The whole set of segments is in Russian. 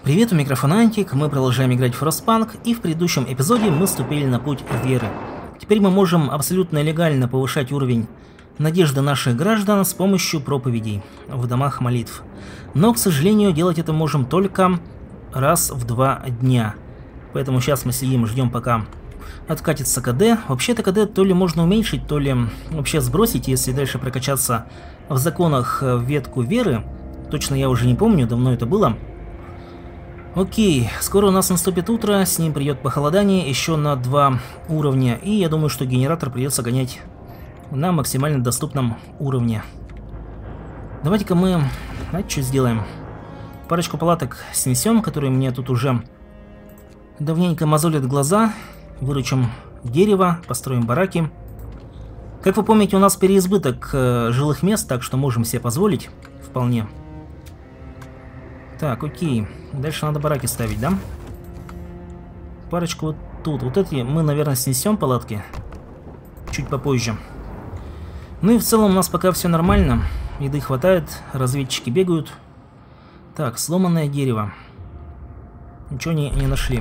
Привет, у микрофона Антик, мы продолжаем играть в Frostpunk, и в предыдущем эпизоде мы ступили на путь веры. Теперь мы можем абсолютно легально повышать уровень надежды наших граждан с помощью проповедей в домах молитв. Но, к сожалению, делать это можем только раз в 2 дня. Поэтому сейчас мы сидим, ждем, пока откатится КД. Вообще-то КД то ли можно уменьшить, то ли вообще сбросить, если дальше прокачаться в законах в ветку веры. Точно я уже не помню, давно это было. Окей, скоро у нас наступит утро, с ним придет похолодание еще на 2 уровня, и я думаю, что генератор придется гонять на максимально доступном уровне. Давайте-ка мы, знаете, что сделаем? Парочку палаток снесем, которые мне тут уже давненько мозолят глаза, выручим дерево, построим бараки. Как вы помните, у нас переизбыток жилых мест, так что можем себе позволить вполне. Так, окей. Дальше надо бараки ставить, да? Парочку вот тут. Вот эти мы, наверное, снесем палатки. Чуть попозже. Ну и в целом у нас пока все нормально. Еды хватает, разведчики бегают. Так, сломанное дерево. Ничего не нашли.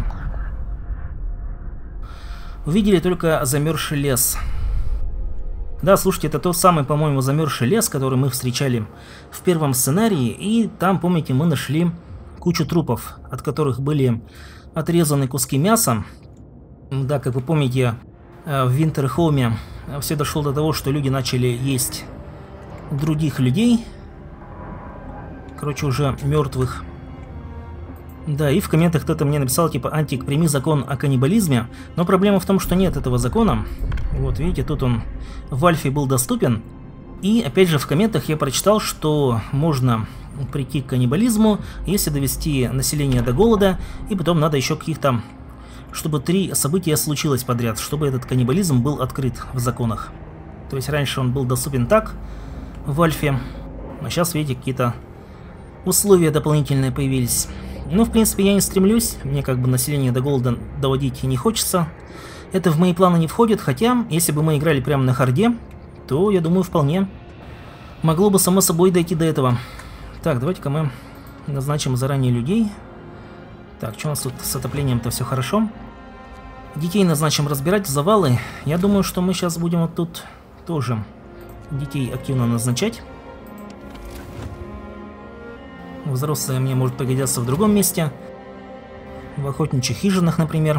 Увидели только замерзший лес. Да, слушайте, это тот самый, по-моему, замерзший лес, который мы встречали в первом сценарии. И там, помните, мы нашли кучу трупов, от которых были отрезаны куски мяса. Да, как вы помните, в Винтерхолме все дошло до того, что люди начали есть других людей. Короче, уже мертвых. Да, и в комментах кто-то мне написал, типа, Антик, прими закон о каннибализме. Но проблема в том, что нет этого закона. Вот, видите, тут он в альфе был доступен. И, опять же, в комментах я прочитал, что можно прийти к каннибализму, если довести население до голода, и потом надо еще каких-то, чтобы 3 события случилось подряд, чтобы этот каннибализм был открыт в законах. То есть раньше он был доступен так, в альфе, а сейчас, видите, какие-то условия дополнительные появились. Ну, в принципе, я не стремлюсь, мне как бы население до голода доводить не хочется. Это в мои планы не входит, хотя, если бы мы играли прямо на харде, то, я думаю, вполне могло бы само собой дойти до этого. Так, давайте-ка мы назначим заранее людей. Так, что у нас тут с отоплением-то все хорошо? Детей назначим разбирать завалы. Я думаю, что мы сейчас будем вот тут тоже детей активно назначать. Взрослые мне может пригодятся в другом месте. В охотничьих хижинах, например.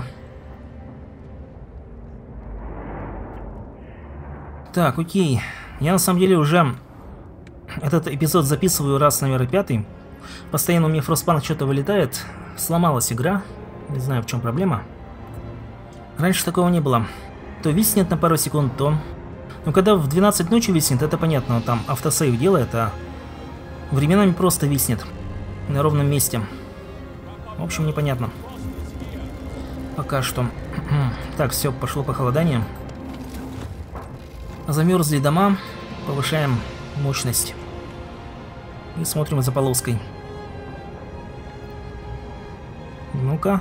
Так, окей. Я на самом деле уже этот эпизод записываю раз, наверное, 5-й. Постоянно у меня Frostpunk что-то вылетает. Сломалась игра. Не знаю, в чем проблема. Раньше такого не было. То виснет на пару секунд, то... Ну, когда в 12 ночи виснет, это понятно. Он там автосейв делает, а... временами просто виснет на ровном месте. В общем, непонятно. Пока что. Так, все, пошло похолодание. Замерзли дома. Повышаем мощность. И смотрим за полоской. Ну-ка.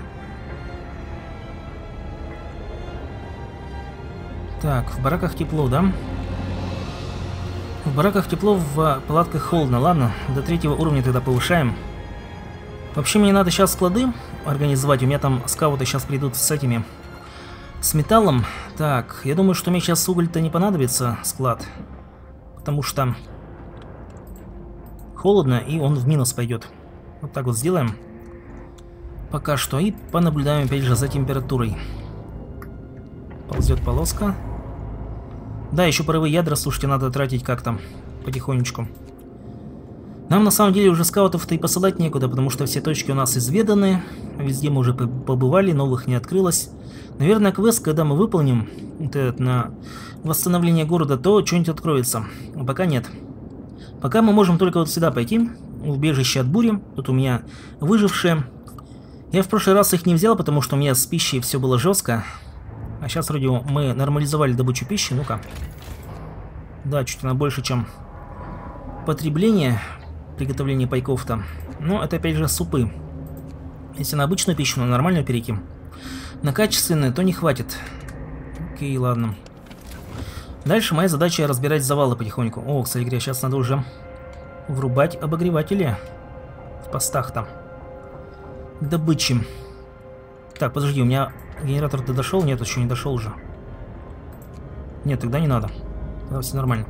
Так, в бараках тепло, да? В бараках тепло, в палатках холодно. Ладно, до 3-го уровня тогда повышаем. Вообще мне надо сейчас склады организовать. У меня там скауты сейчас придут с этими... с металлом. Так, я думаю, что мне сейчас уголь-то не понадобится, склад. Потому что холодно, и он в минус пойдет. Вот так вот сделаем. Пока что. И понаблюдаем опять же за температурой. Ползет полоска. Да, еще паровые ядра, слушайте, надо тратить как-то потихонечку. Нам на самом деле уже скаутов-то и посылать некуда, потому что все точки у нас изведаны. Везде мы уже побывали, новых не открылось. Наверное, квест, когда мы выполним вот этот на восстановление города, то что-нибудь откроется. А пока нет. Пока мы можем только вот сюда пойти, в убежище от бури. Тут у меня выжившие. Я в прошлый раз их не взял, потому что у меня с пищей все было жестко. А сейчас вроде мы нормализовали добычу пищи. Ну-ка. Да, чуть она больше, чем потребление, приготовление пайков-то. Но это опять же супы. Если на обычную пищу, на нормальную перейти. На качественную, то не хватит. Окей, ладно. Дальше моя задача разбирать завалы потихоньку. О, кстати говоря, сейчас надо уже врубать обогреватели в постах-то. добычи. Так, подожди, у меня генератор-то дошел? Нет, еще не дошел уже. Нет, тогда не надо. Тогда все нормально.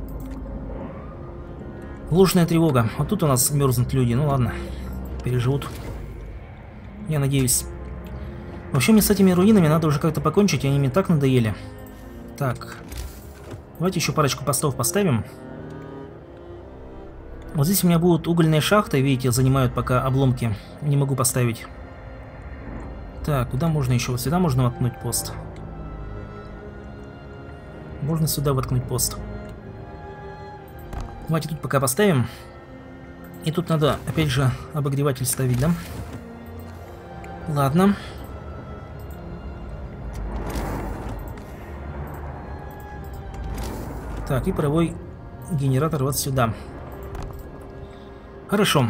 Ложная тревога. Вот тут у нас мерзнут люди. Ну ладно, переживут. Я надеюсь. Вообще мне с этими руинами надо уже как-то покончить, они мне так надоели. Так. Давайте еще парочку постов поставим. Вот здесь у меня будут угольные шахты, видите, занимают пока обломки. Не могу поставить. Так, куда можно еще? Вот сюда можно воткнуть пост. Можно сюда воткнуть пост. Давайте тут пока поставим. И тут надо, опять же, обогреватель ставить, да? Ладно. Так, и паровой генератор вот сюда. Хорошо.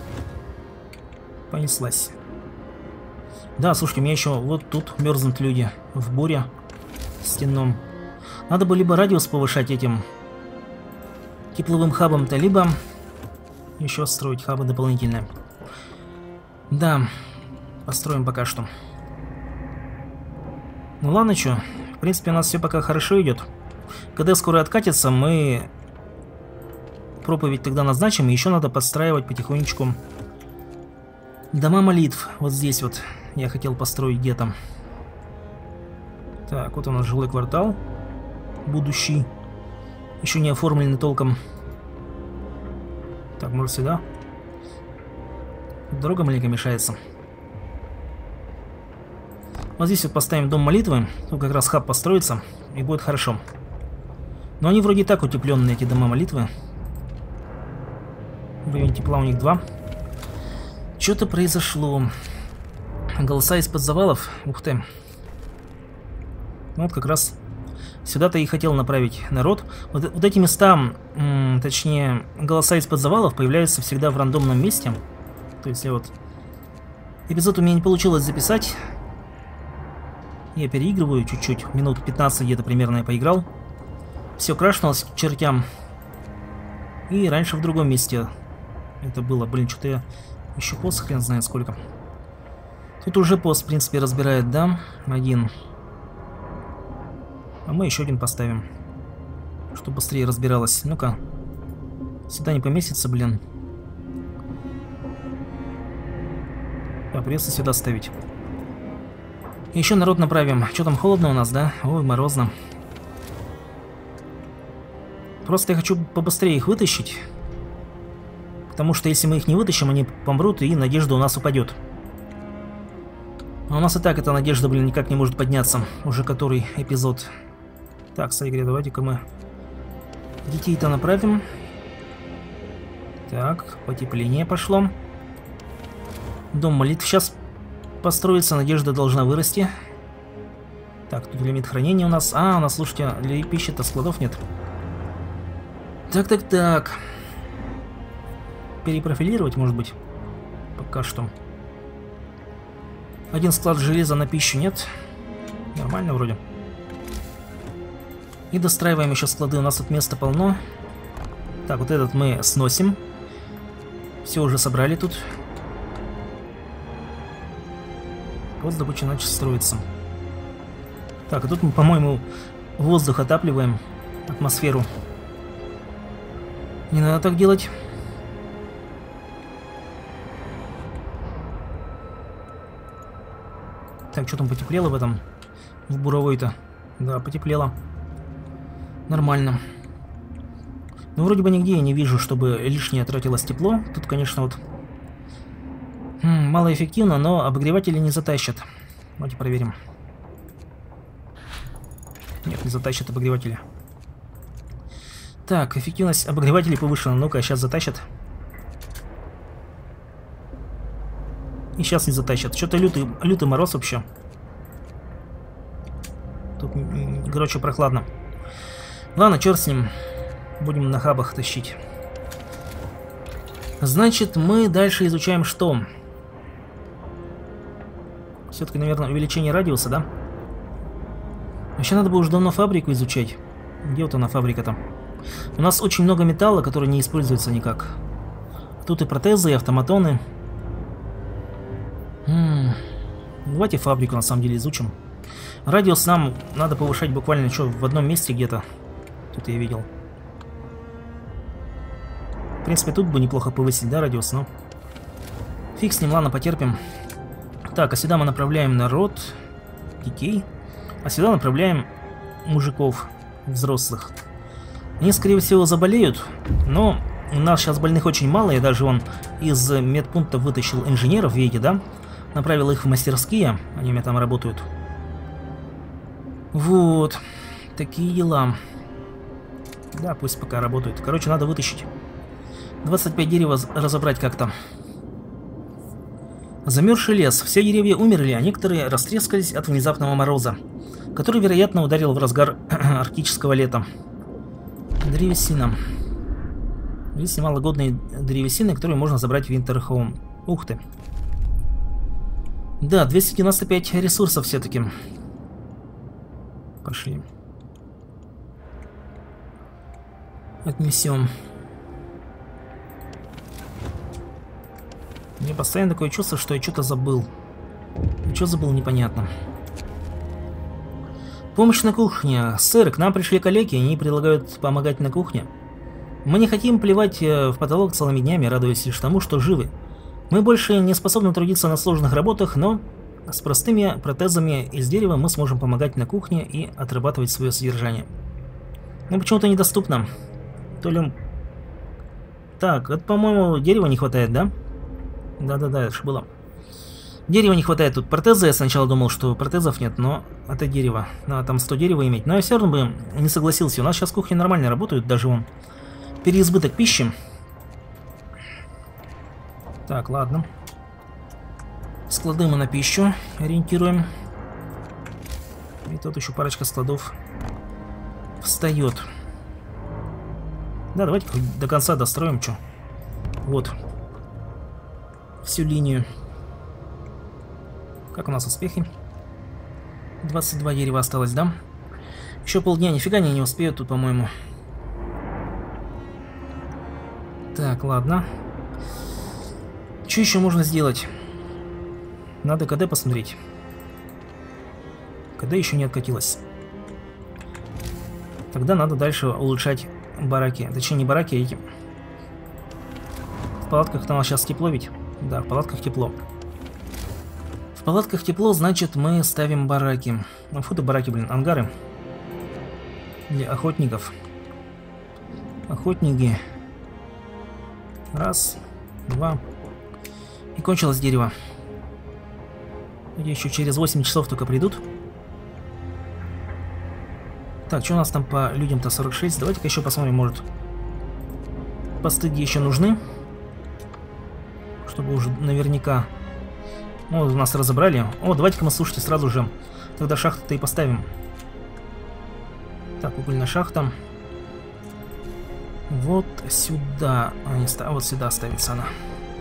Понеслась. Да, слушайте, у меня еще вот тут мерзнут люди. В буре стенном. Надо бы либо радиус повышать этим тепловым хабом-то, либо еще строить хабы дополнительные. Да, построим пока что. Ну ладно, что. В принципе, у нас все пока хорошо идет. Когда скоро откатится, мы проповедь тогда назначим. И еще надо подстраивать потихонечку дома молитв. Вот здесь вот я хотел построить где-то. Так, вот у нас жилой квартал. Будущий. Еще не оформленный толком. Так, может сюда? Дорога маленько мешается. Вот здесь вот поставим дом молитвы. Тут как раз хаб построится. И будет хорошо. Но они вроде и так утепленные, эти дома молитвы. Уровень тепла у них 2. Что-то произошло. Голоса из-под завалов. Ух ты. Вот как раз сюда-то и хотел направить народ. Вот эти места, точнее, голоса из-под завалов появляются всегда в рандомном месте. То есть, вот эпизод у меня не получилось записать. Я переигрываю чуть-чуть. Минут 15 где-то примерно я поиграл. Все крашнулось к чертям. И раньше в другом месте это было. Блин, что-то я еще пост хрен знает сколько. Тут уже пост, в принципе, разбирает, да? Один. А мы еще один поставим. Чтобы быстрее разбиралось. Ну-ка. Сюда не поместится, блин. Да, придется сюда ставить. Еще народ направим. Что там, холодно у нас, да? Ой, морозно. Просто я хочу побыстрее их вытащить. Потому что если мы их не вытащим, они помрут, и надежда у нас упадет. А у нас и так эта надежда, блин, никак не может подняться. Уже который эпизод. Так, с игре, давайте-ка мы детей-то направим. Так, потепление пошло. Дом молитв сейчас построится, надежда должна вырасти. Так, тут лимит хранения у нас. А, у нас, слушайте, для пищи-то складов нет. Так. Перепрофилировать, может быть? Пока что. Один склад железа на пищу нет. Нормально вроде. И достраиваем еще склады. У нас тут места полно. Так, вот этот мы сносим. Все уже собрали тут. Вот добыча начал строиться. Так, а тут мы, по-моему, воздух отапливаем. Атмосферу. Не надо так делать. Так, что там потеплело в этом? В буровой-то. Да, потеплело. Нормально. Ну, вроде бы нигде я не вижу, чтобы лишнее тратилось тепло. Тут, конечно, вот... малоэффективно, но обогреватели не затащат. Давайте проверим. Нет, не затащат обогреватели. Так, эффективность обогревателей повышена. Ну-ка, сейчас затащат. И сейчас не затащат. Что-то лютый мороз вообще. Тут, короче, прохладно. Ладно, черт с ним. Будем на хабах тащить. Значит, мы дальше изучаем что? Все-таки, наверное, увеличение радиуса, да? Вообще надо бы уже давно фабрику изучать. Где вот она, фабрика-то? У нас очень много металла, который не используется никак. Тут и протезы, и автоматоны. Давайте фабрику на самом деле изучим. Радиус нам надо повышать буквально что в одном месте где-то. Тут я видел. В принципе, тут бы неплохо повысить, да, радиус, но... Фиг с ним, ладно, потерпим. Так, а сюда мы направляем народ, детей. А сюда направляем мужиков, взрослых. Они, скорее всего, заболеют, но у нас сейчас больных очень мало. Я даже вон из медпункта вытащил инженеров, видите, да? Направил их в мастерские, они у меня там работают. Вот, такие дела. Да, пусть пока работают. Короче, надо вытащить 25 дерева, разобрать как-то. Замерзший лес. Все деревья умерли, а некоторые растрескались от внезапного мороза, который, вероятно, ударил в разгар арктического лета. Древесина. Есть немало годной древесины, которую можно забрать в Винтерхоум. Ух ты. Да, 295 ресурсов все-таки. Пошли. Отнесем. Мне постоянно такое чувство, что я что-то забыл. И что забыл, непонятно. Помощь на кухне. Сэр, к нам пришли коллеги, они предлагают помогать на кухне. Мы не хотим плевать в потолок целыми днями, радуясь лишь тому, что живы. Мы больше не способны трудиться на сложных работах, но с простыми протезами из дерева мы сможем помогать на кухне и отрабатывать свое содержание. Но почему-то недоступно. То ли... Так, это, по-моему, дерева не хватает, да? Да-да-да, это же было. Дерева не хватает тут. Протезы, я сначала думал, что протезов нет, но это дерево. Надо там 100 дерева иметь. Но я все равно бы не согласился. У нас сейчас кухни нормально работают, даже вон. Переизбыток пищи. Так, ладно. Склады мы на пищу ориентируем. И тут еще парочка складов встает. Да, давайте до конца достроим, что. Вот. Всю линию. Как у нас успехи? 22 дерева осталось, да? Еще полдня, нифига они не успеют тут, по-моему. Так, ладно. Что еще можно сделать? Надо КД посмотреть. КД еще не откатилось. Тогда надо дальше улучшать бараки. Точнее, не бараки, а эти. В палатках там сейчас тепло ведь? Да, в палатках тепло. В палатках тепло, значит, мы ставим бараки. Ну, фу ты бараки, блин, ангары. Для охотников. Охотники. Раз, два. И кончилось дерево. Еще через 8 часов только придут. Так, что у нас там по людям-то 46? Давайте-ка еще посмотрим, может. Посты еще нужны. Чтобы уже наверняка... Ну, у нас разобрали. О, давайте-ка мы, слушайте, сразу же тогда шахту-то и поставим. Так, угольная шахта. Вот сюда. А вот сюда ставится она.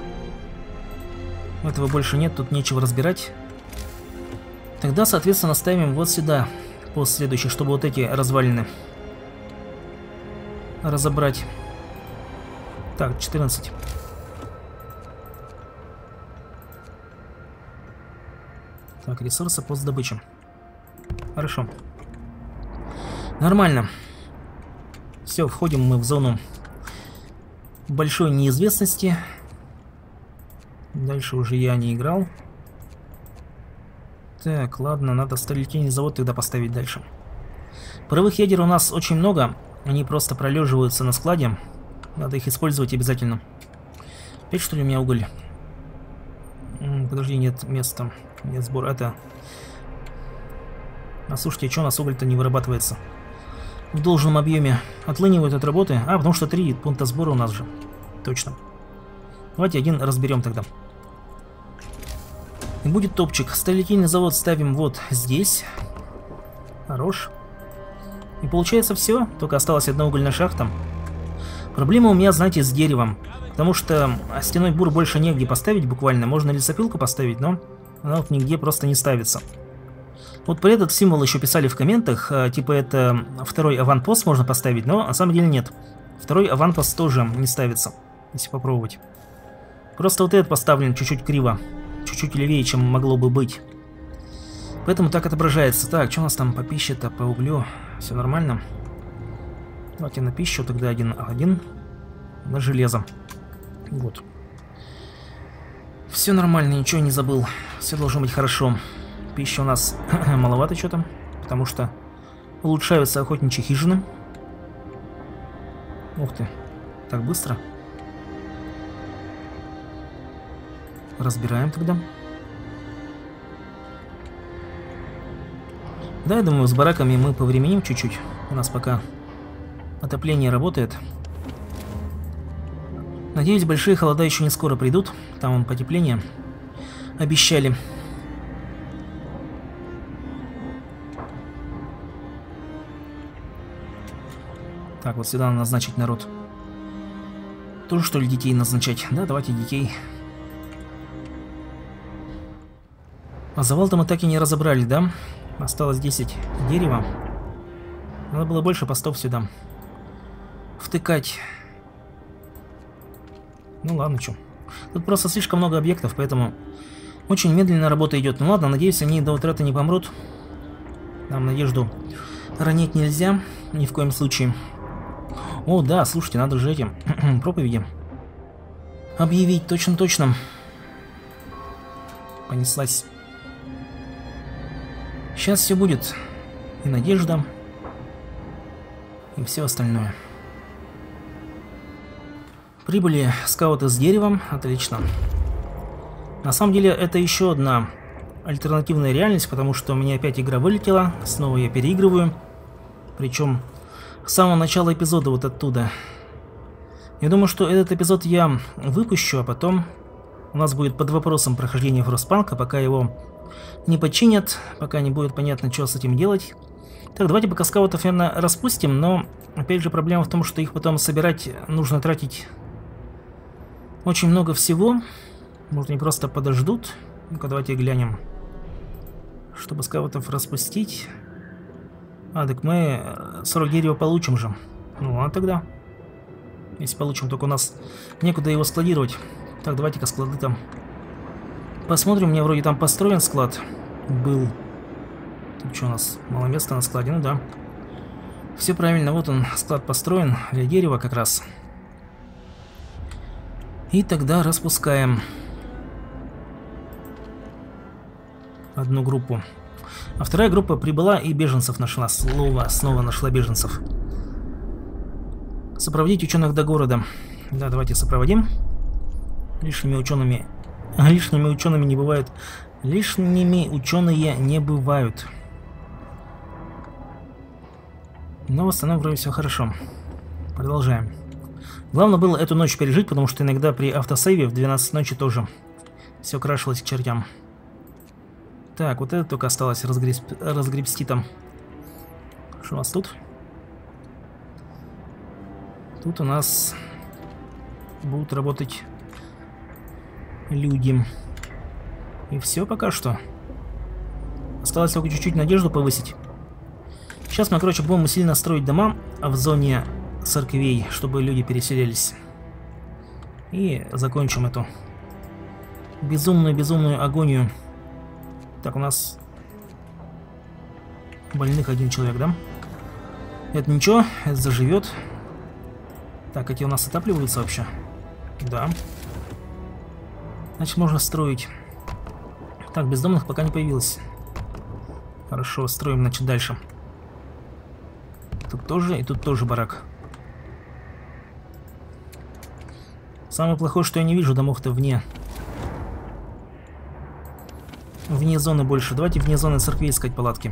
Этого больше нет, тут нечего разбирать. Тогда, соответственно, ставим вот сюда. Пост следующий, чтобы вот эти развалины разобрать. Так, 14. Так, ресурсы, пост добычи. Хорошо. Нормально. Все, входим мы в зону большой неизвестности. Дальше уже я не играл. Так, ладно, надо сталелитейный завод тогда поставить дальше. Паровых ядер у нас очень много. Они просто пролеживаются на складе. Надо их использовать обязательно. Опять что ли у меня уголь? Подожди, нет места. Нет сбора. Это... А слушайте, а что у нас уголь-то не вырабатывается в должном объеме? Отлынивают от работы. А, потому что 3 пункта сбора у нас же. Точно. Давайте один разберем тогда. И будет топчик. Сталелитейный завод ставим вот здесь. Хорош. И получается все. Только осталась одна угольная шахта. Проблема у меня, знаете, с деревом. Потому что стеной бур больше негде поставить буквально. Можно лесопилку поставить, но она вот нигде просто не ставится. Вот про этот символ еще писали в комментах. Типа это второй аванпост можно поставить, но на самом деле нет. Второй аванпост тоже не ставится. Если попробовать. Просто вот этот поставлен чуть-чуть криво. Чуть-чуть левее, чем могло бы быть. Поэтому так отображается. Так, что у нас там по пище-то, по углю? Все нормально. Давайте на пищу тогда один на железо. Вот. Все нормально, ничего не забыл. Все должно быть хорошо. Пищи у нас маловато что-то, потому что улучшаются охотничьи хижины. Ух ты, так быстро. Разбираем тогда. Да, я думаю, с бараками мы повременим чуть-чуть. У нас пока отопление работает. Надеюсь, большие холода еще не скоро придут. Там вон потепление обещали. Так, вот сюда надо назначить народ. Тоже, что ли, детей назначать? Да, давайте детей. А завал-то мы так и не разобрали, да? Осталось 10 дерева. Надо было больше постов сюда втыкать. Ну ладно, что. Тут просто слишком много объектов, поэтому очень медленно работа идет. Ну ладно, надеюсь, они до утра-то не помрут. Нам надежду ронять нельзя, ни в коем случае. О, да, слушайте, надо же этим проповеди объявить, точно-точно. Понеслась. Сейчас все будет. И надежда, и все остальное. Прибыли скауты с деревом. Отлично. На самом деле, это еще одна альтернативная реальность, потому что у меня опять игра вылетела. Снова я переигрываю. Причем с самого начала эпизода вот оттуда. Я думаю, что этот эпизод я выпущу, а потом у нас будет под вопросом прохождение Фростпанка, пока его не починят, пока не будет понятно, что с этим делать. Так, давайте пока скаутов, наверное, распустим, но опять же проблема в том, что их потом собирать нужно тратить очень много всего. Может, они просто подождут. Ну-ка, давайте глянем. Чтобы скаутов распустить. А, так мы 40 дерева получим же. Ну, а тогда. Если получим, только у нас некуда его складировать. Так, давайте-ка склады там посмотрим. У меня вроде там построен склад был. Тут что у нас? Мало места на складе? Ну да. Все правильно, вот он, склад построен для дерева как раз. И тогда распускаем одну группу. А вторая группа прибыла и беженцев нашла. Снова нашла беженцев. Сопроводить ученых до города. Да, давайте сопроводим. Лишними учеными не бывают. Лишними ученые не бывают. Но в остальном вроде все хорошо. Продолжаем. Главное было эту ночь пережить, потому что иногда при автосейве в 12 ночи тоже все крашилось к чертям. Так, вот это только осталось разгребсти там. Что у нас тут? Тут у нас будут работать люди. И все пока что. Осталось только чуть-чуть надежду повысить. Сейчас мы, короче, будем сильно строить дома в зоне церквей, чтобы люди переселились. И закончим эту безумную агонию. Так, у нас больных один человек, да? Это ничего, это заживет. Так, эти у нас отапливаются вообще? Да. Значит, можно строить. Так, бездомных пока не появилось. Хорошо, строим, значит, дальше. Тут тоже, и тут тоже барак. Самое плохое, что я не вижу домов-то вне зоны больше. Давайте вне зоны церкви искать палатки.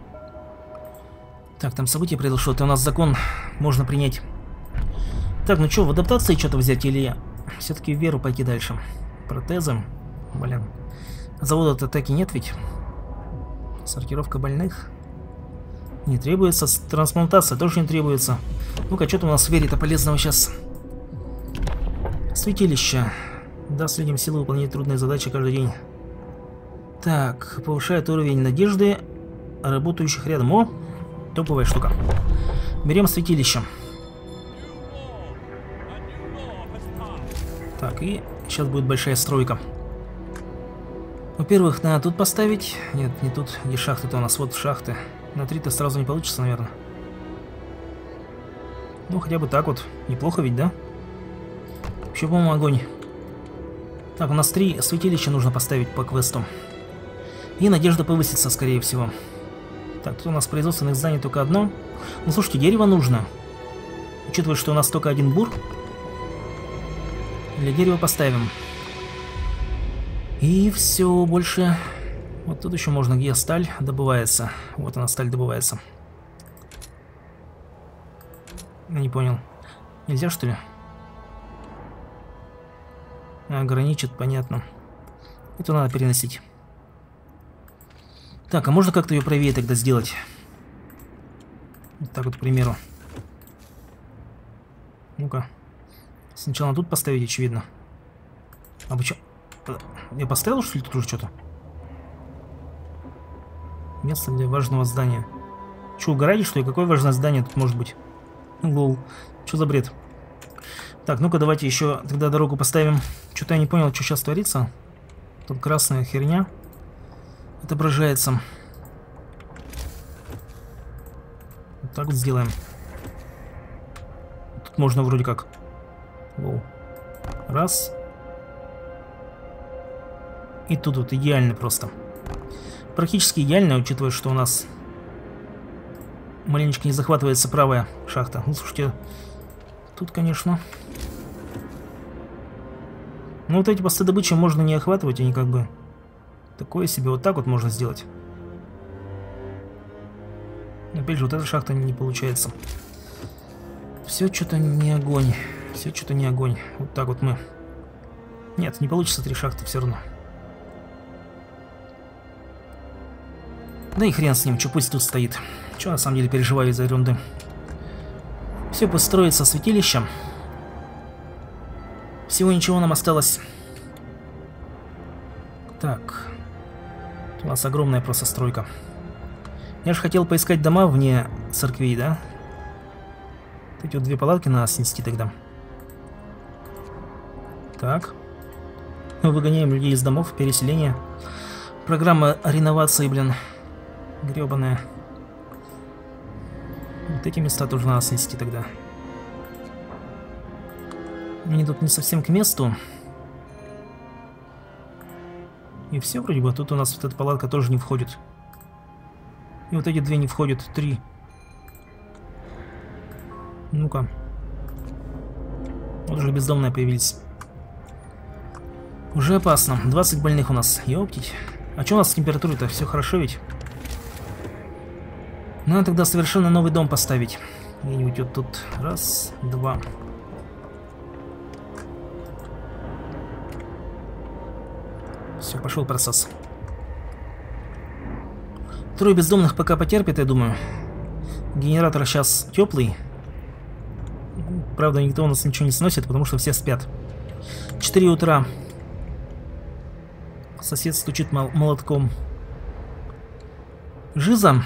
Так, там событие произошло. Это у нас закон можно принять. Так, ну что, в адаптации что-то взять или все-таки в веру пойти дальше? Протезы. Блин. Завода-то так и нет ведь. Сортировка больных. Не требуется. Трансплантация тоже не требуется. Ну-ка, что-то у нас в вере-то полезного сейчас. Святилище. Даст людям силу выполнять трудные задачи каждый день. Так, повышает уровень надежды работающих рядом. О, топовая штука. Берем святилище. Так, и сейчас будет большая стройка. Во-первых, надо тут поставить. Нет, не тут. Где шахты-то у нас? Вот шахты. На 3-то сразу не получится, наверное. Ну, хотя бы так вот. Неплохо ведь, да? Вообще, по-моему, огонь. Так, у нас 3 святилища нужно поставить по квесту. И надежда повысится, скорее всего. Так, тут у нас производственных зданий только одно. Ну, слушайте, дерево нужно. Учитывая, что у нас только один бур. Для дерева поставим. И все, больше... Вот тут еще можно, где сталь добывается. Вот она, сталь добывается. Не понял. Нельзя, что ли? Ограничит, понятно. Это надо переносить. Так, а можно как-то ее правее тогда сделать? Вот так вот, к примеру. Ну-ка. Сначала тут поставить, очевидно. А почему? Я поставил, что ли, тут уже что-то? Место для важного здания. Че, угораете, что ли? Какое важное здание тут может быть? Лол. Что за бред? Так, ну-ка, давайте еще тогда дорогу поставим. Что-то я не понял, что сейчас творится. Тут красная херня отображается. Вот так вот сделаем. Тут можно вроде как. Лол. Раз. И тут вот идеально просто. Практически идеально, учитывая, что у нас маленечко не захватывается правая шахта. Ну, слушайте, тут, конечно... Ну, вот эти посты добычи можно не охватывать, они как бы... Такое себе, вот так вот можно сделать. Опять же, вот эта шахта не получается. Все что-то не огонь. Все что-то не огонь. Вот так вот мы... Нет, не получится 3 шахты все равно. Да и хрен с ним, что пусть тут стоит. Че на самом деле переживаю из-за ерунды. Все пусть строится святилищем. Всего ничего нам осталось. Так. У нас огромная просто стройка. Я же хотел поискать дома вне церквей, да? Эти вот 2 палатки надо снести тогда. Так. Мы выгоняем людей из домов, переселение. Программа реновации, блин. Гребаная. Вот эти места тоже надо снести тогда. Они тут не совсем к месту. И все вроде бы. Тут у нас вот эта палатка тоже не входит. И вот эти 2 не входят. 3. Ну-ка. Вот уже бездомные появились. Уже опасно. 20 больных у нас. Ёптить. А что у нас с температурой-то? Все хорошо ведь? Надо тогда совершенно новый дом поставить. Где-нибудь вот тут. Раз, 2. Все, пошел просос. 3 бездомных пока потерпит, я думаю. Генератор сейчас теплый. Правда, никто у нас ничего не сносит, потому что все спят. 4 утра. Сосед стучит молотком. Жиза.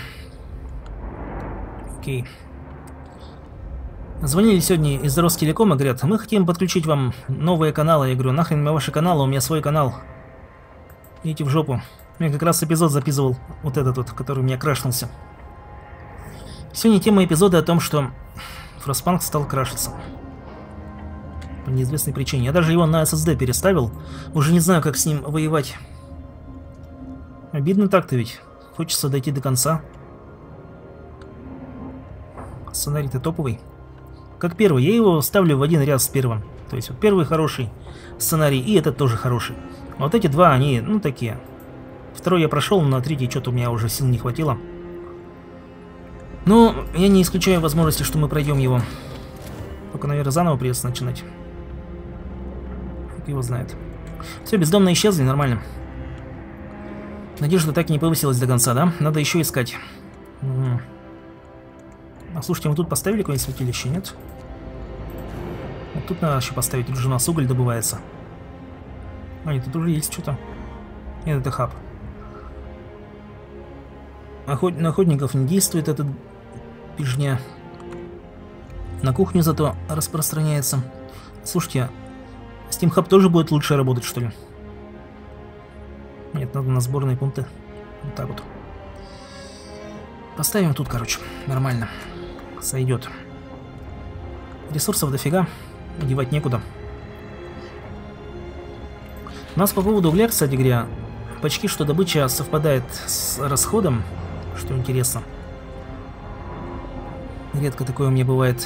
Окей. Звонили сегодня из Ростелекома, говорят, мы хотим подключить вам новые каналы. Я говорю, нахрен мне ваши каналы, у меня свой канал. Идите в жопу. Я как раз эпизод записывал, вот этот вот, который у меня крашнулся. Сегодня тема эпизода о том, что Frostpunk стал крашиться. По неизвестной причине. Я даже его на SSD переставил. Уже не знаю, как с ним воевать. Обидно так-то ведь. Хочется дойти до конца. Сценарий-то топовый. Как первый. Я его ставлю в один ряд с первым. То есть вот первый хороший сценарий, и этот тоже хороший. А вот эти 2, они, ну, такие. 2 я прошел, но на 3 что-то у меня уже сил не хватило. Но я не исключаю возможности, что мы пройдем его. Только, наверное, заново придется начинать. Фиг его знает. Все, бездомные исчезли, нормально. Надежда так и не повысилась до конца, да? Надо еще искать. А слушайте, мы тут поставили какое-нибудь святилище, нет? Вот тут надо еще поставить, тут же у нас уголь добывается. А, нет, тут уже есть что-то. Нет, это хаб. На охотников не действует эта пижня. На кухню зато распространяется. Слушайте, Steam Hub тоже будет лучше работать, что ли? Нет, Нет, надо на сборные пункты. Вот так вот. Поставим тут, короче. Нормально. Сойдет. Ресурсов дофига. Девать некуда. У нас по поводу угля, кстати говоря, почти что добыча совпадает с расходом, что интересно. Редко такое у меня бывает.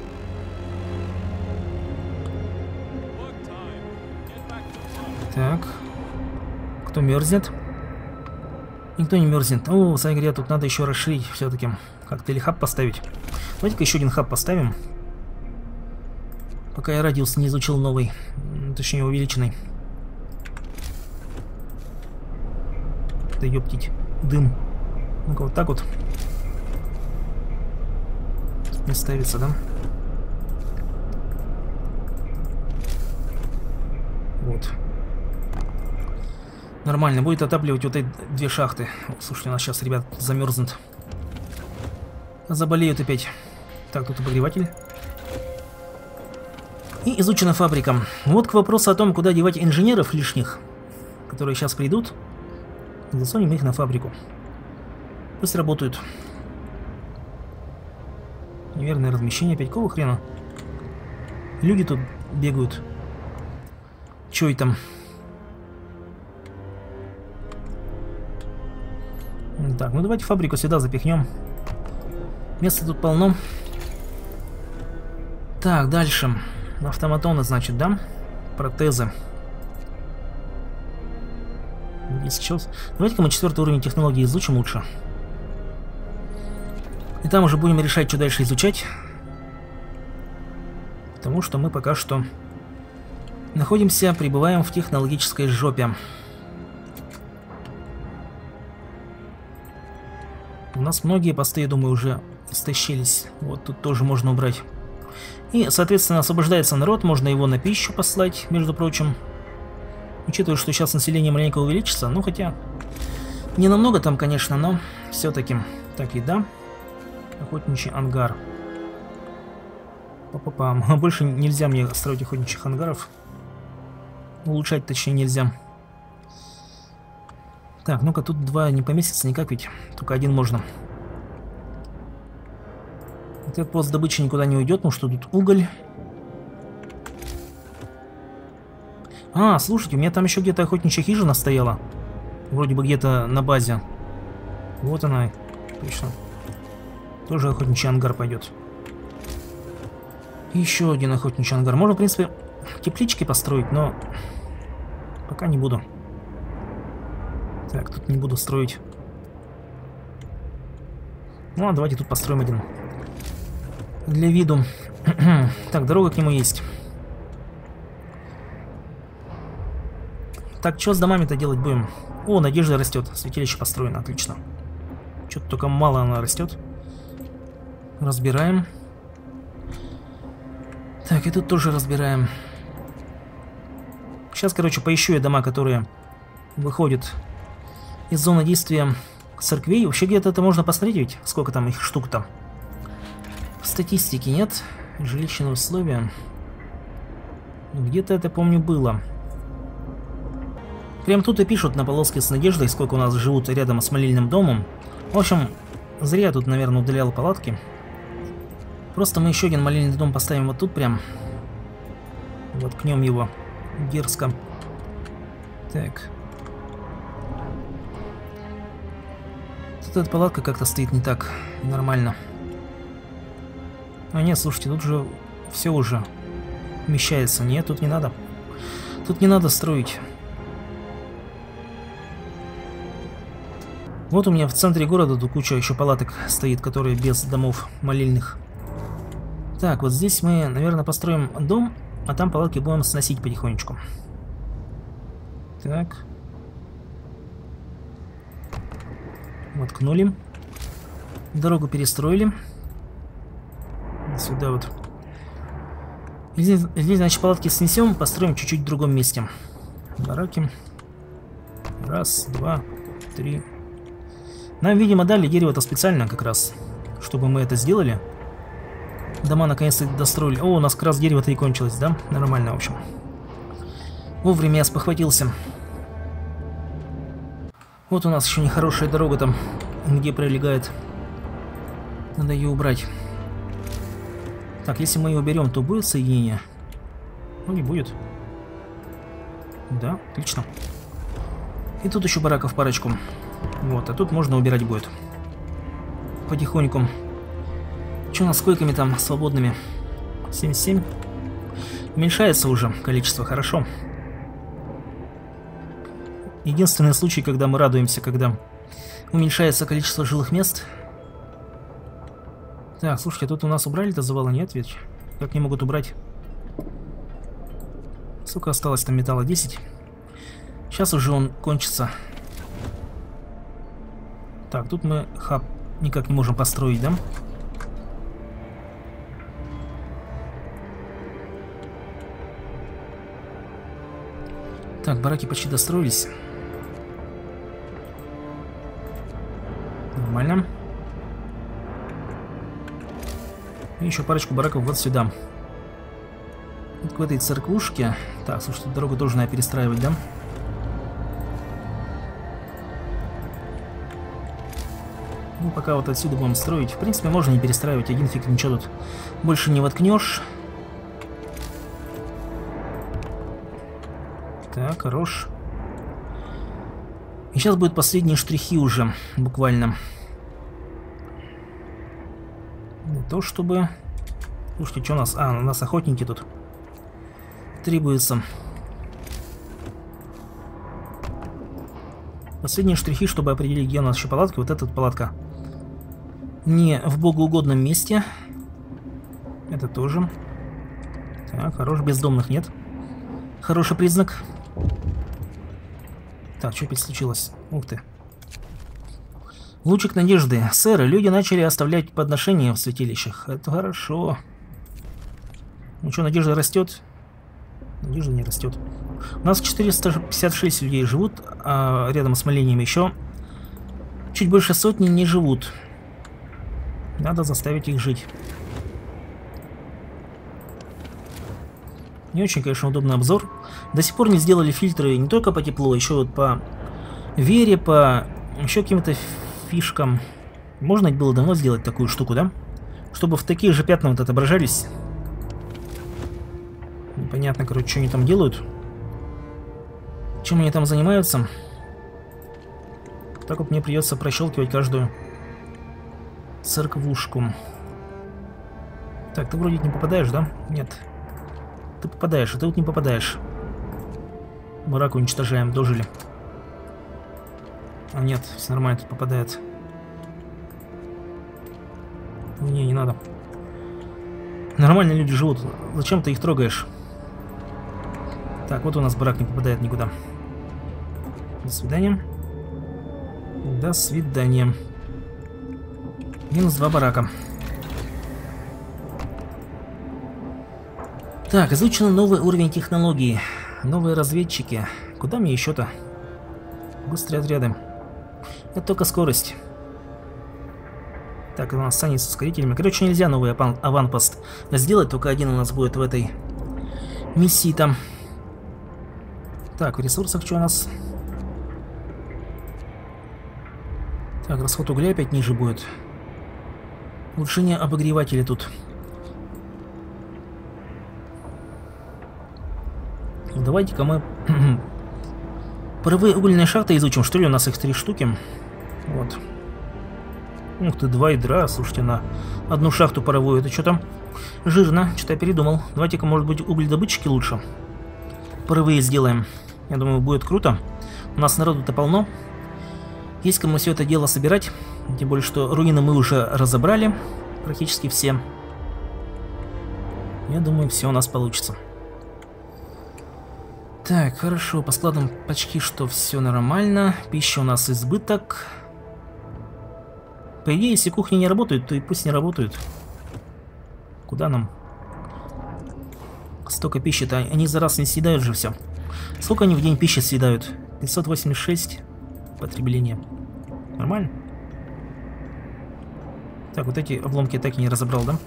Так. Кто мерзнет? Никто не мерзнет. О, кстати говоря, тут надо еще расширить все-таки. Как-то или хаб поставить. Давайте-ка еще один хаб поставим. Пока я радиус не изучил новый. Точнее, увеличенный. Да ёптить. Дым. Ну-ка, вот так вот. Не ставится, да? Вот. Нормально. Будет отапливать вот эти две шахты. О, слушайте, у нас сейчас, ребят, замерзнут. Заболеют опять. Так, тут обогреватель. И изучена фабрика. Вот к вопросу о том, куда девать инженеров лишних, которые сейчас придут. Засунем их на фабрику. Пусть работают. Неверное размещение. Опять какого хрена? Люди тут бегают. Чё это там? Так, ну давайте фабрику сюда запихнем. Места тут полно. Так, дальше. Автоматоны, значит, да? Протезы. Сейчас. Давайте-ка мы 4-й уровень технологии изучим лучше. И там уже будем решать, что дальше изучать. Потому что мы пока что находимся, пребываем в технологической жопе. У нас многие посты, я думаю, уже истощились. Вот тут тоже можно убрать. И, соответственно, освобождается народ, можно его на пищу послать, между прочим. Учитывая, что сейчас население маленько увеличится, ну хотя не намного там, конечно, но все-таки. Так, еда. Охотничий ангар. Па-па-пам. Больше нельзя мне строить охотничьих ангаров. Улучшать, точнее, нельзя. Так, ну-ка, тут два не поместится никак ведь. Только один можно. Этот пост добычи никуда не уйдет, потому что тут уголь. А, слушайте, у меня там еще где-то охотничья хижина стояла. Вроде бы где-то на базе. Вот она. Точно. Тоже охотничий ангар пойдет. Еще один охотничий ангар. Можно, в принципе, теплички построить, но пока не буду. Так, тут не буду строить. Ну, а давайте тут построим один. Для виду. Так, дорога к нему есть. Так, что с домами-то делать будем? О, надежда растет. Святилище построено, отлично. Что-то только мало она растет. Разбираем. Так, и тут тоже разбираем. Сейчас, короче, поищу я дома, которые выходят из зоны действия церквей. Вообще где-то это можно посмотреть ведь, сколько там их штук-то. В статистике нет. Жилищные условия. Где-то это, помню, было. Прям тут и пишут на полоске с надеждой, сколько у нас живут рядом с молельным домом. В общем, зря я тут, наверное, удалял палатки. Просто мы еще один молельный дом поставим вот тут прям. Воткнем его дерзко. Так. Тут эта палатка как-то стоит не так нормально. А нет, слушайте, тут же все уже вмещается. Нет, тут не надо. Тут не надо строить. Вот у меня в центре города тут куча еще палаток стоит, которые без домов молельных. Так, вот здесь мы, наверное, построим дом, а там палатки будем сносить потихонечку. Так. Воткнули. Дорогу перестроили. Сюда вот. Здесь, значит, палатки снесем, построим чуть-чуть в другом месте. Бараки. Раз, два, три. Нам, видимо, дали дерево-то специально как раз, чтобы мы это сделали. Дома наконец-то достроили. О, у нас как раз дерево-то и кончилось, да? Нормально, в общем. Вовремя я спохватился. Вот у нас еще нехорошая дорога там, где пролегает. Надо ее убрать. Так, если мы ее уберем, то будет соединение? Ну, не будет. Да, отлично. И тут еще бараков парочку. Вот, а тут можно убирать будет. Потихоньку. Что у нас с койками там свободными? 77. Уменьшается уже количество, хорошо. Единственный случай, когда мы радуемся, когда уменьшается количество жилых мест. Так, слушайте, тут у нас убрали-то завалы? Нет, ведь? Как не могут убрать? Сколько осталось там металла? 10. Сейчас уже он кончится. Так, тут мы хаб никак не можем построить, да? Так, бараки почти достроились. Нормально. И еще парочку бараков вот сюда. Вот к этой церквушке. Так, слушайте, дорогу тоже надо перестраивать, да? Ну, пока вот отсюда будем строить. В принципе, можно не перестраивать. Один фиг, ничего тут больше не воткнешь. Так, хорош. И сейчас будут последние штрихи уже, буквально. Не то чтобы... Слушайте, что у нас? А, у нас охотники тут. Требуется. Последние штрихи, чтобы определить, где у нас еще палатка. Вот эта палатка. Не в богоугодном месте. Это тоже. Так, хорош. Бездомных нет. Хороший признак. Так, что опять случилось? Ух ты. Лучик надежды. Сэр, люди начали оставлять подношения в святилищах. Это хорошо. Ну что, надежда растет? Надежда не растет. У нас 456 людей живут, а рядом с молением еще чуть больше сотни не живут. Надо заставить их жить. Не очень, конечно, удобный обзор. До сих пор не сделали фильтры не только по теплу, еще вот по вере, по еще каким-то фишкам. Можно было давно сделать такую штуку, да? Чтобы в такие же пятна вот отображались. Непонятно, короче, что они там делают. Чем они там занимаются. Так вот мне придется прощелкивать каждую церквушку. Так, ты вроде не попадаешь, да? Нет. Ты попадаешь, а ты вот не попадаешь. Барак уничтожаем, дожили. А нет, все нормально, тут попадает. Не надо. Нормальные люди живут. Зачем ты их трогаешь? Так, вот у нас барак не попадает никуда. До свидания. До свидания. Минус 2 барака. Так, изучен новый уровень технологий. Новые разведчики. Куда мне еще-то? Быстрые отряды. Это только скорость. Так, у нас станет с ускорителями. Короче, нельзя новый аванпост сделать. Только один у нас будет в этой миссии там. Так, в ресурсах что у нас? Так, расход угля опять ниже будет. Улучшение обогревателя тут. Давайте-ка мы паровые угольные шахты изучим. Что ли, у нас их 3 штуки. Вот. Ух ты, 2 ядра, слушайте, на одну шахту паровую. Это что там? Жирно, что-то я передумал. Давайте-ка, может быть, угледобытчики лучше. Паровые сделаем. Я думаю, будет круто. У нас народу-то полно. Есть кому все это дело собирать. Тем более, что руины мы уже разобрали. Практически все. Я думаю, все у нас получится. Так, хорошо, по складам почти что все нормально. Пища у нас избыток. По идее, если кухни не работают, то и пусть не работают. Куда нам? Столько пищи-то, они за раз не съедают же все. Сколько они в день пищи съедают? 586 потребления. Нормально? Так, вот эти обломки я так и не разобрал, да?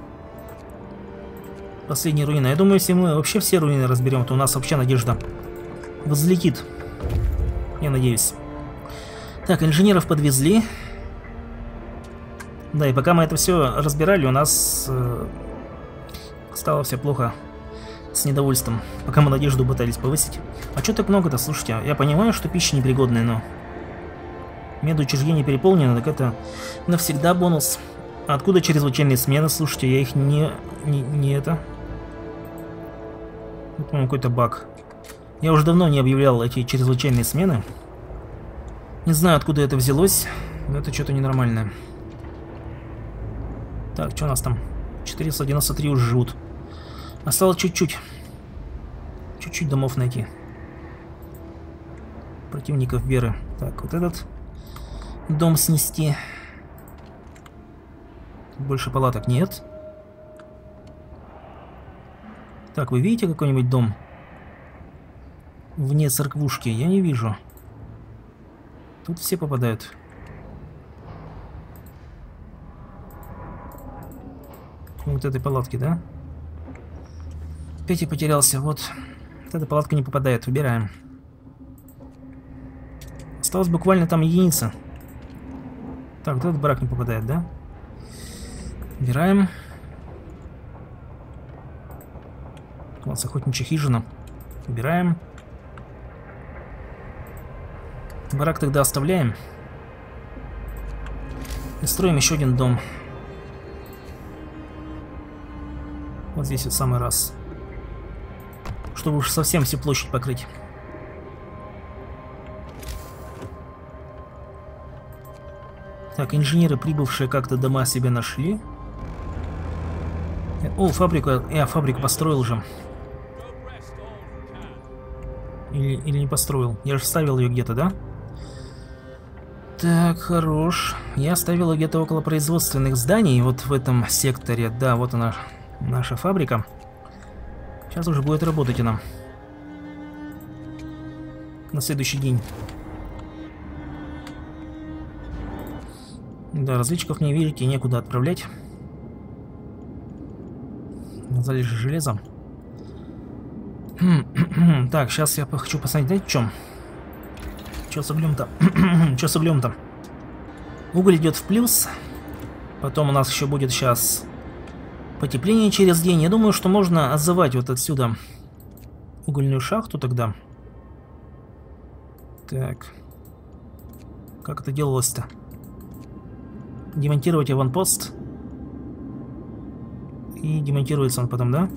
Последняя руина. Я думаю, если мы вообще все руины разберем, то у нас вообще надежда взлетит. Я надеюсь. Так, инженеров подвезли. Да, и пока мы это все разбирали, у нас стало все плохо с недовольством. Пока мы надежду пытались повысить. А что так много-то, слушайте? Я понимаю, что пища непригодная, но... Медучреждение переполнено, так это навсегда бонус. А откуда чрезвычайные смены? Слушайте, я их не это... Это, по-моему, какой-то баг. Я уже давно не объявлял эти чрезвычайные смены. Не знаю, откуда это взялось, но это что-то ненормальное. Так, что у нас там? 493 уже живут. Осталось чуть-чуть. Чуть-чуть домов найти. Противников веры. Так, вот этот дом снести. Больше палаток нет. Так, вы видите какой-нибудь дом? Вне церквушки? Я не вижу. Тут все попадают. Вот этой палатки, да? Петя потерялся. Вот. Вот эта палатка не попадает. Выбираем. Осталось буквально там единица. Так, вот этот барак не попадает, да? Выбираем. У нас охотничья хижина. Выбираем. Барак тогда оставляем. И строим еще один дом. Вот здесь вот самый раз. Чтобы уж совсем всю площадь покрыть. Так, инженеры, прибывшие, как-то дома себе нашли. О, фабрику. Я фабрику построил уже. Или не построил. Я же ставил ее где-то, да? Так, хорош. Я ставил ее где-то около производственных зданий. Вот в этом секторе. Да, вот она, наша фабрика. Сейчас уже будет работать она. На следующий день. Да, различиков не видите, некуда отправлять. Залежи железом. Так, сейчас я хочу посмотреть, знаете, в чем? Что с углем-то? Что с углем-то? Уголь идет в плюс. Потом у нас еще будет сейчас потепление через день. Я думаю, что можно отзывать вот отсюда угольную шахту тогда. Так. Как это делалось-то? Демонтировать аванпост. И демонтируется он потом, да?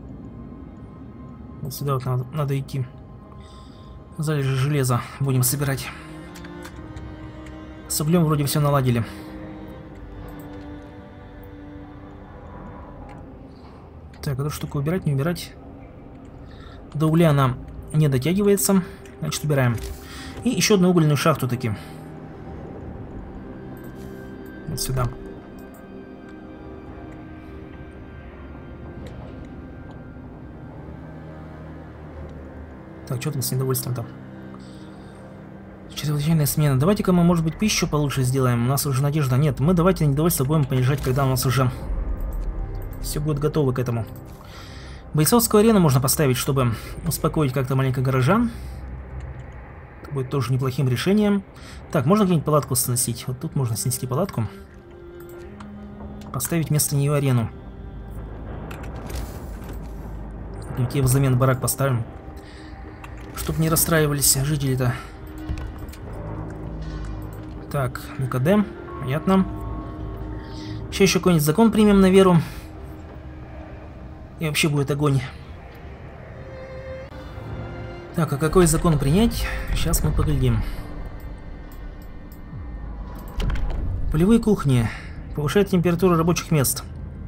Вот сюда вот надо идти. Залежи железа будем собирать. С углем вроде все наладили. Так, эту штуку убирать, не убирать. До угля она не дотягивается. Значит, убираем. И еще одну угольную шахту таки. Вот сюда. Так, что там с недовольством-то? Чрезвычайная смена. Давайте-ка мы, может быть, пищу получше сделаем. У нас уже надежда. Нет, мы давайте недовольство будем понижать, когда у нас уже все будет готово к этому. Бойцовскую арену можно поставить, чтобы успокоить как-то маленько горожан. Это будет тоже неплохим решением. Так, можно где-нибудь палатку сносить? Вот тут можно снести палатку. Поставить вместо нее арену. Где взамен барак поставим. Чтоб не расстраивались жители-то. Так, МКД. Понятно. Сейчас еще какой-нибудь закон примем на веру. И вообще будет огонь. Так, а какой закон принять? Сейчас мы поглядим. Полевые кухни. Повышает температуру рабочих мест.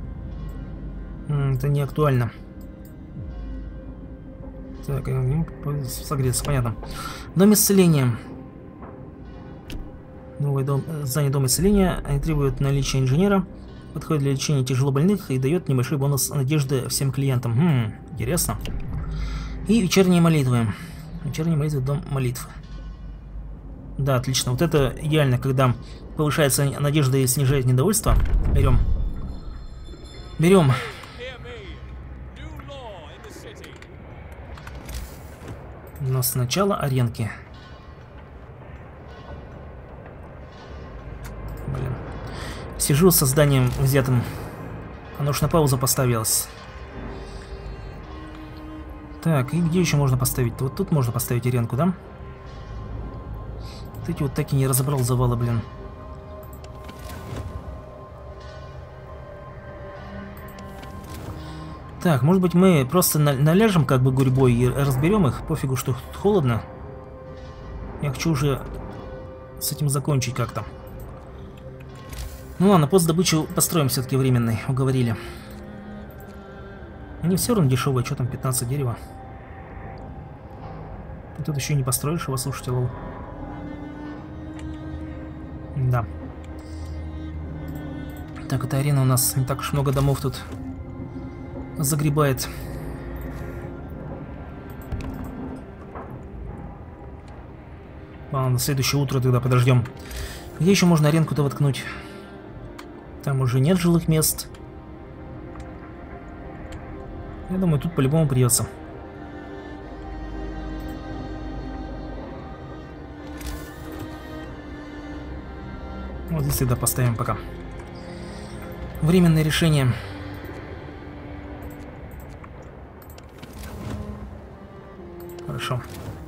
Это не актуально. Так, согреться, понятно. Дом исцеления. Новый дом, здание дома исцеления. Они требуют наличия инженера. Подходит для лечения тяжелобольных и дает небольшой бонус надежды всем клиентам. Интересно. И вечерние молитвы. Вечерние молитвы, дом молитв. Да, отлично. Вот это идеально, когда повышается надежда и снижает недовольство. Берем. Берем. Но сначала аренки. Сижу с созданием взятым. Оно уж на паузу поставилось. Так, и где еще можно поставить? Вот тут можно поставить аренку, да? Вот эти вот так и не разобрал завалы, блин. Так, может быть мы просто наляжем как бы гурьбой и разберем их. Пофигу, что холодно. Я хочу уже с этим закончить как-то. Ну ладно, пост добычи построим все-таки временный, уговорили. Они все равно дешевые, что там 15 дерева. И тут еще и не построишь его, слушайте, лол. Да. Так, эта арена у нас не так уж много домов тут загребает. Ладно, на следующее утро тогда подождем. Где еще можно аренку-то воткнуть? Там уже нет жилых мест. Я думаю, тут по-любому придется. Вот здесь тогда поставим пока. Временное решение. Хорошо.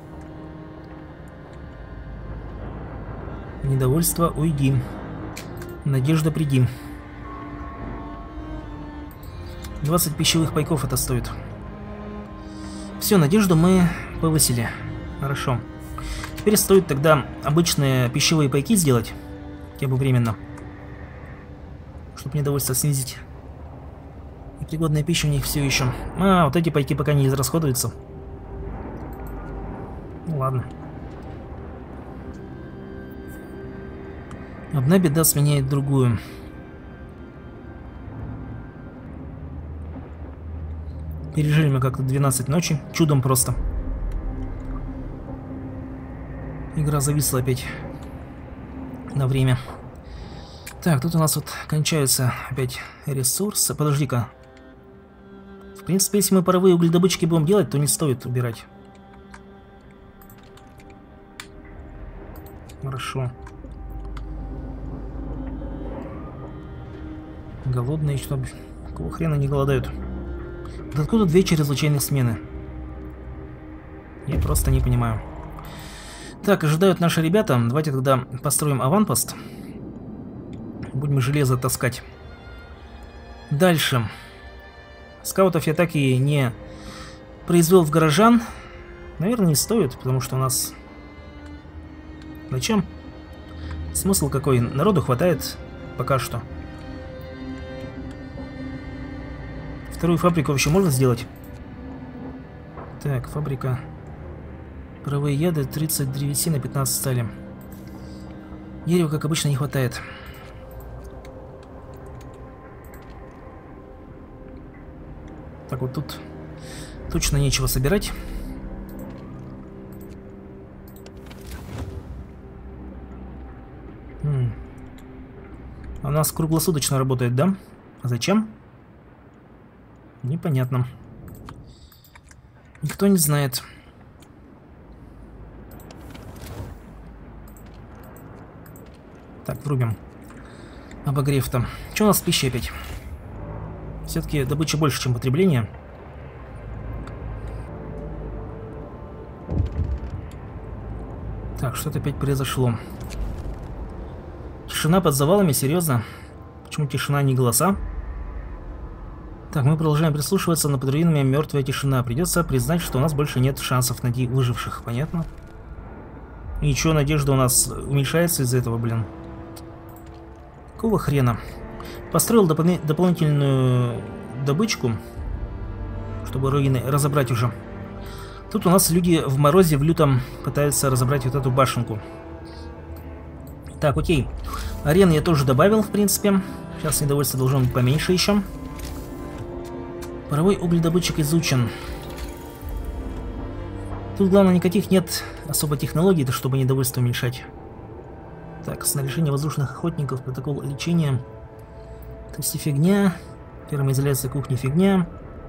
Недовольство уйди. Надежда приди. 20 пищевых пайков это стоит. Все, надежду мы повысили. Хорошо. Теперь стоит тогда обычные пищевые пайки сделать. Хотя бы временно. Чтобы недовольство снизить. И пригодная пища у них все еще. А, вот эти пайки пока не израсходуются. Ну ладно. Одна беда сменяет другую. Пережили мы как-то 12 ночи. Чудом просто. Игра зависла опять на время. Так, тут у нас вот кончаются опять ресурсы. Подожди-ка. В принципе, если мы паровые угледобычки будем делать, то не стоит убирать. Хорошо. Голодные, что? Какого хрена не голодают? Вот откуда 2 чрезвычайных смены? Я просто не понимаю. Так, ожидают наши ребята. Давайте тогда построим аванпост. Будем железо таскать. Дальше. Скаутов я так и не произвел в горожан. Наверное, не стоит, потому что у нас... Зачем? Смысл какой? Народу хватает пока что. Вторую фабрику вообще можно сделать? Так, фабрика. Паровые яды, 30 древесины, 15 стали. Дерева, как обычно, не хватает. Так, вот тут точно нечего собирать. У нас круглосуточно работает, да? А зачем? Непонятно. Никто не знает. Так, врубим. Обогрев-то. Что у нас с пищей опять? Все-таки добыча больше, чем потребление. Так, что-то опять произошло. Тишина под завалами, серьезно? Почему тишина, а не голоса? Так, мы продолжаем прислушиваться, но под руинами мертвая тишина. Придется признать, что у нас больше нет шансов найти выживших, понятно? И чё, надежда у нас уменьшается из-за этого, блин? Какого хрена? Построил дополнительную добычку, чтобы руины разобрать уже. Тут у нас люди в морозе, в лютом пытаются разобрать вот эту башенку. Так, окей. Арен я тоже добавил, в принципе. Сейчас недовольство должно быть поменьше еще. Паровой угледобытчик изучен. Тут, главное, никаких нет особо технологий, чтобы недовольство уменьшать. Так, снаряжение воздушных охотников, протокол лечения. Такси фигня. Термоизоляция кухни фигня.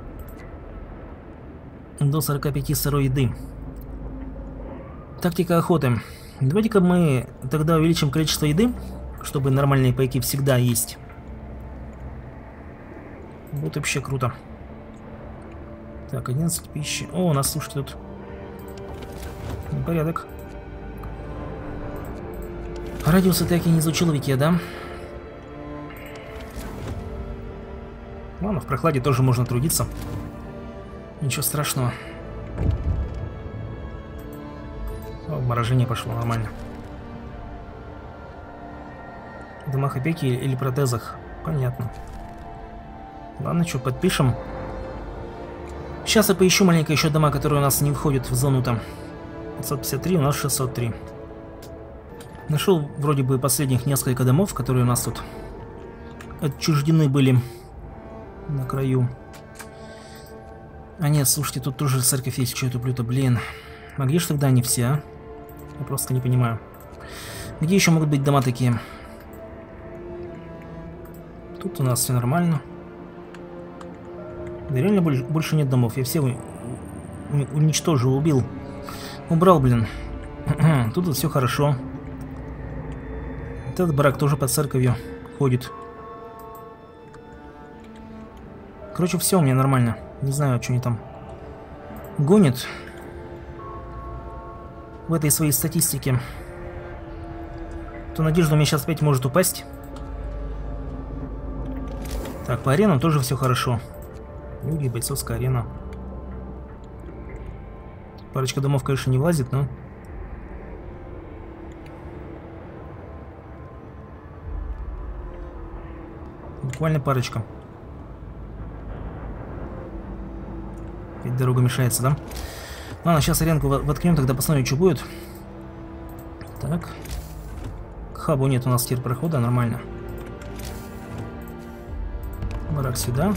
До 45 сырой еды. Тактика охоты. Давайте-ка мы тогда увеличим количество еды, чтобы нормальные пайки всегда есть. Вот вообще круто. Так, 11 пищи. О, у нас, слушайте, тут порядок. Радиус атаки не изучил ведь я, да? Ладно, в прохладе тоже можно трудиться. Ничего страшного. О, морожение пошло, нормально. В домах опеки или протезах? Понятно. Ладно, что, подпишем. Сейчас я поищу маленько еще дома, которые у нас не входят в зону там. 553, у нас 603. Нашел вроде бы последних несколько домов, которые у нас тут отчуждены были на краю. А нет, слушайте, тут тоже церковь есть, что я туплю-то, блин. А где же тогда они все, а? Я просто не понимаю. Где еще могут быть дома такие? Тут у нас все нормально. Да реально больше нет домов. Я все уничтожил, убил. Убрал, блин. Тут все хорошо. Этот барак тоже под церковью ходит. Короче, все у меня нормально. Не знаю, что они там гонят в этой своей статистике. То надежда у меня сейчас опять может упасть. Так, по аренам тоже все хорошо. Люди, бойцовская арена. Парочка домов, конечно, не влазит, но... Буквально парочка. Ведь дорога мешается, да? Ладно, сейчас аренку воткнем, тогда посмотрим, что будет. Так. К хабу нет у нас теперь прохода, нормально. Барак сюда.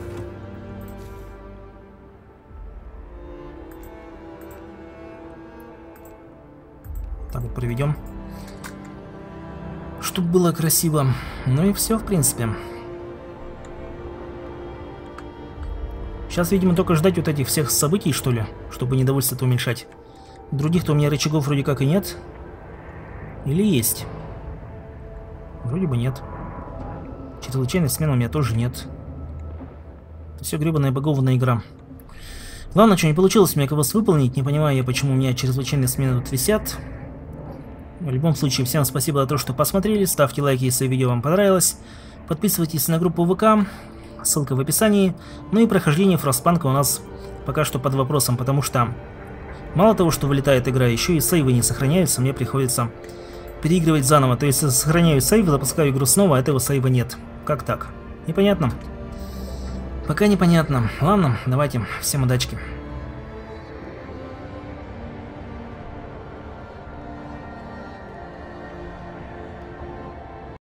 Так вот проведем. Чтобы было красиво. Ну и все, в принципе. Сейчас, видимо, только ждать вот этих всех событий, что ли, чтобы недовольство-то уменьшать. Других-то у меня рычагов вроде как и нет. Или есть? Вроде бы нет. Чрезвычайной смены у меня тоже нет. Все гребаная багованная игра. Ладно, что не получилось мне квест выполнить. Не понимаю я, почему у меня чрезвычайные смены тут висят. В любом случае, всем спасибо за то, что посмотрели. Ставьте лайки, если видео вам понравилось. Подписывайтесь на группу ВК. Ссылка в описании. Ну и прохождение Фростпанка у нас пока что под вопросом, потому что мало того, что вылетает игра, еще и сейвы не сохраняются. Мне приходится переигрывать заново. То есть я сохраняю сейв, запускаю игру снова, а этого сейва нет. Как так? Непонятно? Пока непонятно. Ладно, давайте. Всем удачки.